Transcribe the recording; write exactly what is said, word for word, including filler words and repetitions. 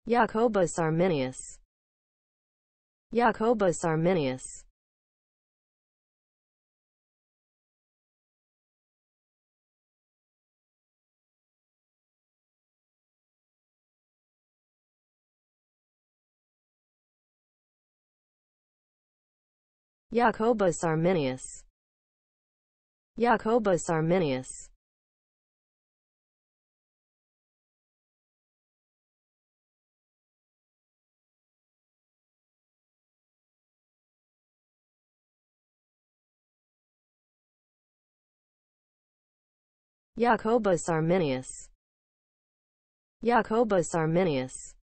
Jacobus Arminius, Jacobus Arminius, Jacobus Arminius, Jacobus Arminius, Jacobus Arminius, Jacobus Arminius,